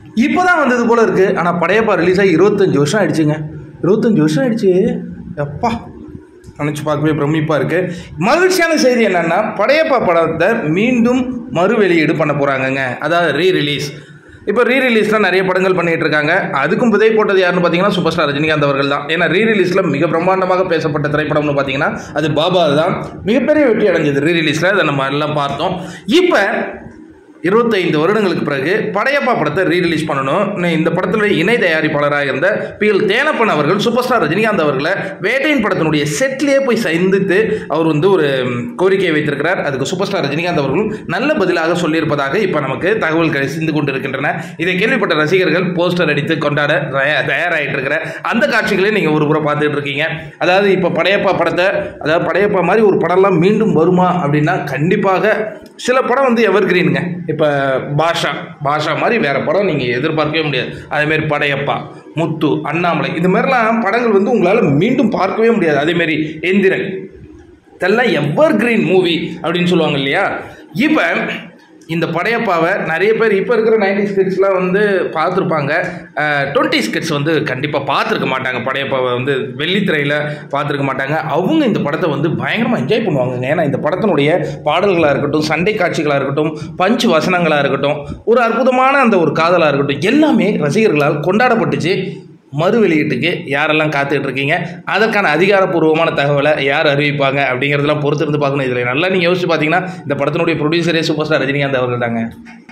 இப்போ தான் வந்தது போல் இருக்குது. ஆனால் படையப்பா ரிலீஸ் ஆகி 25 வருஷம் ஆயிடுச்சுங்க. 25 வருஷம் ஆயிடுச்சு. எப்பா நினச்சி பார்க்கவே பிரமிப்பாக இருக்குது. மகிழ்ச்சியான செய்தி என்னென்னா, படையப்பா படத்தை மீண்டும் மறு வெளியீடு பண்ண போகிறாங்கங்க. அதாவது ரீரிலீஸ். இப்போ ரீரிலீஸில் நிறைய படங்கள் பண்ணிகிட்டு இருக்காங்க. அதுக்கும் விதை போட்டது யாருன்னு பார்த்தீங்கன்னா சூப்பர் ஸ்டார் ரஜினிகாந்த் அவர்கள் தான். ஏன்னா ரீரிலீஸில் மிக பிரம்மாண்டமாக பேசப்பட்ட திரைப்படம்னு பார்த்தீங்கன்னா அது பாபா தான். மிகப்பெரிய வெற்றி அடைஞ்சது ரீரிலீஸில். அதை நம்ம எல்லாம் பார்த்தோம். இப்போ 25 வருடங்களுக்கு பிறகு படையப்பா படத்தை ரீரிலீஸ் பண்ணணும். இந்த படத்தில் இணை தயாரிப்பாளராக இருந்த PL தேனப்பன் அவர்கள் சூப்பர் ஸ்டார் ரஜினிகாந்த் அவர்களை வேட்டையின் படத்தினுடைய செட்லேயே போய் சந்தித்து அவர் ஒரு கோரிக்கையை வைத்திருக்கிறார். அதுக்கு சூப்பர் ஸ்டார் ரஜினிகாந்த் அவர்களும் நல்ல பதிலாக சொல்லியிருப்பதாக இப்போ நமக்கு தகவல்கள் சிந்து கொண்டு இருக்கின்றன. இதை கேள்விப்பட்ட ரசிகர்கள் போஸ்டர் அடித்து கொண்டாட தயாராகிட்டு இருக்கிற அந்த காட்சிகளை நீங்கள் ஒரு புறம் பார்த்துட்டு இருக்கீங்க. அதாவது இப்போ படையப்பா படத்தை, அதாவது படையப்பா மாதிரி ஒரு படம்லாம் மீண்டும் வருமா அப்படின்னா கண்டிப்பாக சில படம் எவர் கிரீனுங்க. இப்போ பாஷா மாதிரி வேறு படம் நீங்கள் எதிர்பார்க்கவே முடியாது. அதேமாரி படையப்பா, முத்து, அண்ணாமலை இது மாதிரிலாம் படங்கள் உங்களால் மீண்டும் பார்க்கவே முடியாது. அதேமாரி எந்திரன் இதெல்லாம் எவர் கிரீன் மூவி அப்படின்னு சொல்லுவாங்க இல்லையா. இப்போ இந்த படையப்பாவை நிறைய பேர் இப்போ இருக்கிற 90s கிட்ஸ்லாம் பார்த்துருப்பாங்க. 20s கிட்ஸ் கண்டிப்பாக பார்த்துருக்க மாட்டாங்க. படையப்பாவை வெள்ளித்திரையில் பார்த்துருக்க மாட்டாங்க. அவங்க இந்த படத்தை பயங்கரமாக என்ஜாய் பண்ணுவாங்க. ஏன்னா இந்த படத்தினுடைய பாடல்களாக இருக்கட்டும், சண்டை காட்சிகளாக இருக்கட்டும், பஞ்ச் வசனங்களாக இருக்கட்டும், ஒரு அற்புதமான அந்த ஒரு காதலாக இருக்கட்டும், எல்லாமே ரசிகர்களால் கொண்டாடப்பட்டுச்சு. மறு வெளியீட்டுக்கு யாரெல்லாம் காத்துக்கிட்டு இருக்கீங்க, அதற்கான அதிகாரப்பூர்வமான தகவலை யார் அறிவிப்பாங்க அப்படிங்கிறதெல்லாம் பொறுத்திருந்து பார்க்கணும். இதில் நல்லா நீங்கள் யோசிச்சு பார்த்தீங்கன்னா இந்த படத்தினுடைய ப்ரொடியூசரே சூப்பர் ஸ்டார் ரஜினிகாந்த் அவர்கள் தாங்க.